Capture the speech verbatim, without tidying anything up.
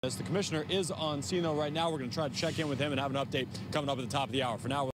The commissioner is on scene, though, right now. We're going to try to check in with him and have an update coming up at the top of the hour. For now,